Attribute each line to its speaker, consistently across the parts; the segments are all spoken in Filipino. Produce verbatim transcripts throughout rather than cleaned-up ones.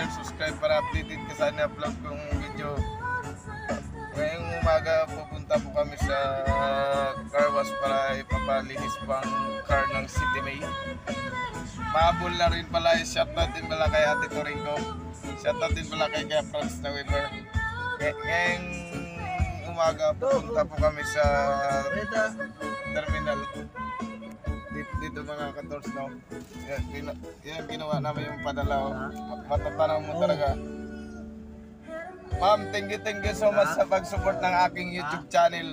Speaker 1: and subscribe para updated ka sa na-upload kong video. Ngayong umaga pupunta po kami sa car wash para ipapalinis pang car ng City May. Mahabol na rin pala, shoutout din pala kay Ate Toringo. Shoutout din pala kay Kaya Franz na Weber. Ngayong umaga pupunta po kami sa terminal. Dito, dito mga kators, no? Yan, gina, yan ginawa namin yung padala. Oh. Matatanaw mo talaga. Ma'am, thank you, thank you so much sa pag-support ng aking YouTube channel.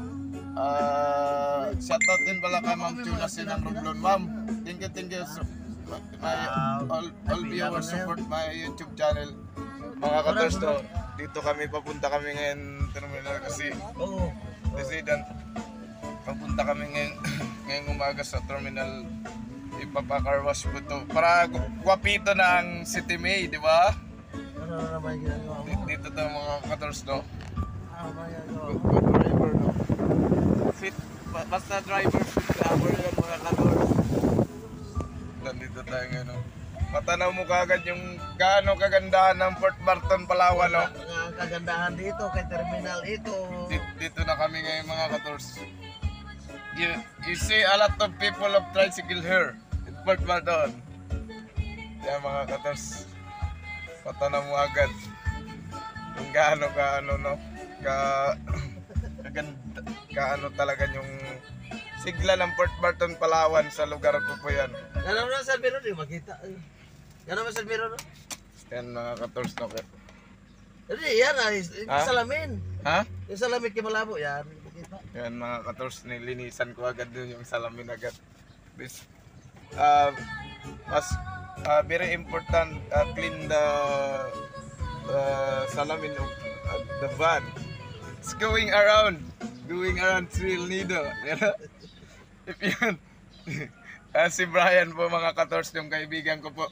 Speaker 1: Uh, shoutout din pala kay Ma'am Tuna Sinang Romblon. Ma'am, thank you, thank you. So, my, all, all viewers support my YouTube channel. Mga kators, no? Dito kami, papunta kami ngayon terminal kasi President. Papunta kami ngayon, ngayong umaga sa terminal. Ipapa-car wash ko to. Para guwapito na ang City May, di ba? Dito to mga kators, no? Good driver, no? Fit, basta driver, fit driver yan mga kators. Nandito tayo ngayon, no? Matanaw mo kagad yung gaano kagandahan ng Port Barton, Palawan, no?
Speaker 2: Ang kagandahan dito, kay terminal ito.
Speaker 1: Dito, dito na kami ngayon mga kators. You, you see a lot of people of tricycle here in Port Barton. Yan mga kators. Patanaw mo agad kung gaano kaano, no? Ka kaganda, kaano talaga yung sigla ng Port Barton, Palawan sa lugar ko po yan.
Speaker 2: Ano na sa biro di makita. Ano na sa biro no?
Speaker 1: Yan mga kators, no?
Speaker 2: Hindi yan ah, yung
Speaker 1: Ha?
Speaker 2: salamin.
Speaker 1: Ha?
Speaker 2: Yung salamin kay malabo yan. Makita.
Speaker 1: Yan mga kators, nilinisan ko agad dun yung salamin agad. This, uh, mas uh, very important, uh, clean the uh, salamin of uh, the van. It's going around, going around Trill Nido. If yun, uh, si Brian po mga kators, yung kaibigan ko po.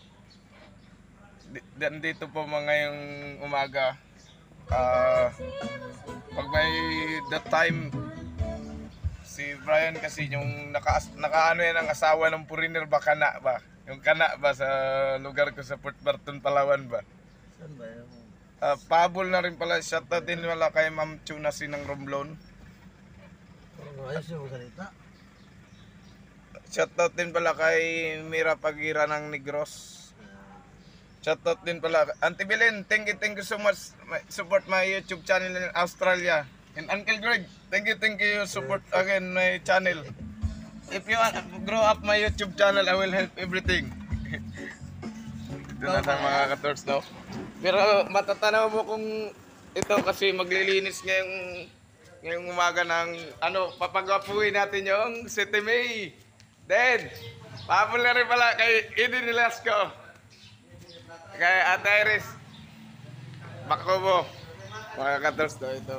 Speaker 1: Dito po mga ngayong umaga. Uh, pag may that time si Brian kasi yung naka, nakaano yan ang asawa ng foreigner ba, kana ba? Yung kana ba sa lugar ko sa Port Barton, Palawan ba?
Speaker 2: Saan ba yan?
Speaker 1: Uh, pahabol na rin pala, shoutout din wala kay Ma'am Tuna Sinang Romblon.
Speaker 2: Ayos yung salita.
Speaker 1: Shoutout din pala kay Mira Pagira ng Negros. Shoutout din pala Auntie Belen, thank you, thank you so much. Support my YouTube channel in Australia. And Uncle Greg, thank you, thank you, support again my channel. If you want to grow up my YouTube channel, I will help everything. Ito na sa mga kators, no? Pero matatanaw mo kung ito kasi maglilinis ngayong ngayong umaga ng ano, papagapuin natin yung City May. Then, pahabol na rin pala kay Eden Velasco. Kay Ate Iris Bacobo. Mga kators, no, ito.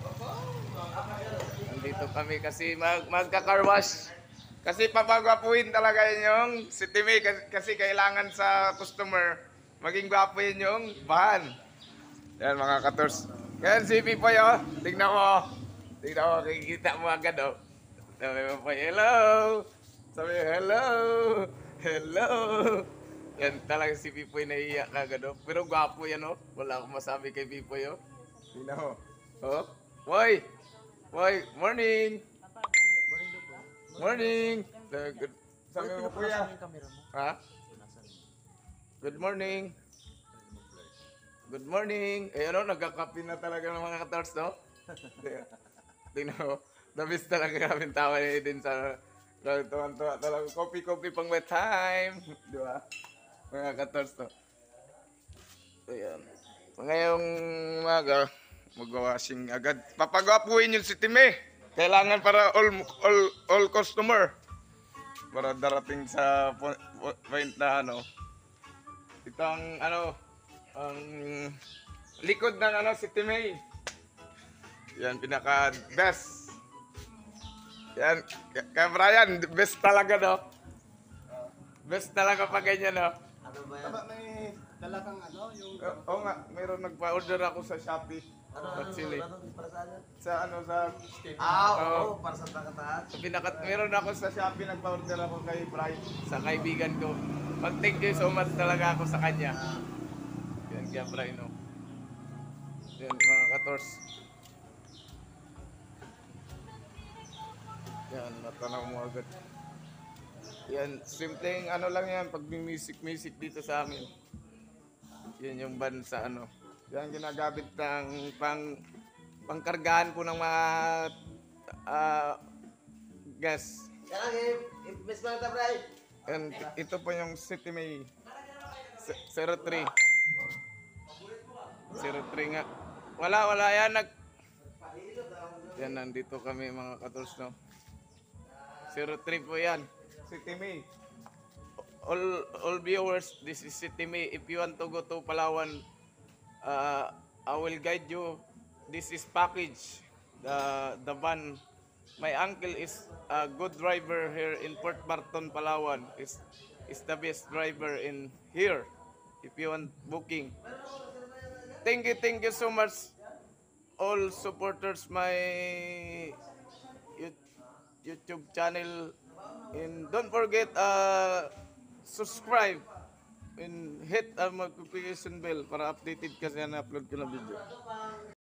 Speaker 1: Nandito kami kasi mag magka-car wash. Kasi papagwapuhin talaga yung City May kasi, kasi kailangan sa customer maging gwapuhin yung van. Yan mga kators. Yan si Pipoy, oh. Tignan mo. Tignan mo, kikita mo agad, oh. Sabi mo po, hello. Sabi mo, hello. Hello. Yan talaga si Pipoy naiiyak agad, oh. Pero gwapo yan, oh. Wala akong masabi kay Pipoy, oh. Tignan mo. Oh. Boy. Boy, morning. Morning. Good. Sabi mo kuya. Ha? Good morning. Good morning. Eh ano, nagkakape na talaga ng mga katars, no? Tingnan mo. The best talaga kami tawa ni Eden sa tuwan-tuwa talaga. Coffee-coffee pang wet time. Di ba? Mga katars, no? Ayan. Ngayong umaga, mag-washing agad. Papagwapuin yung City May. Kailangan para all all all customer para darating sa point na ano. Ito ang ano ang likod ng ano City May. Yan pinaka best. Yan kay Brian, best talaga, no. Best talaga pag ganyan, no.
Speaker 2: Ano ba yan?
Speaker 1: Tama, may dala kang ano yung Oo nga, mayroon nagpa-order ako sa Shopee.
Speaker 2: Ano,
Speaker 1: Hot
Speaker 2: ano,
Speaker 1: chili.
Speaker 2: ano, para sa ano?
Speaker 1: Sa ano sa
Speaker 2: Ah,
Speaker 1: Oo.
Speaker 2: oo, para sa takatahan.
Speaker 1: Pinakat meron ako sa Shopee, nagpa-order ako kay Brian sa kaibigan ko. Mag thank you so much talaga ako sa kanya.
Speaker 2: Ah,
Speaker 1: Yan, Gabrino. Yan mga kators. Yan, natanaw mo agad. Yan, simpleng ano lang yan, pag may music-music dito sa amin. Yan yung band sa ano. Yan ginagamit ng pang pangkargahan po ng mga uh, gas.
Speaker 2: Kaya lang, i-miss mo lang tabray.
Speaker 1: And ito po yung City May zero three. zero three nga. Wala, wala yan. Nag... Yan, nandito kami mga kators, no? zero three po yan. City May. All, all viewers, this is City May. If you want to go to Palawan, uh, I will guide you. This is package. The, the van. My uncle is a good driver here in Port Barton, Palawan. Is is the best driver in here. If you want booking. Thank you, thank you so much, all supporters my YouTube channel. And don't forget uh subscribe and hit ang notification bell para updated ka sa na-upload ko na video.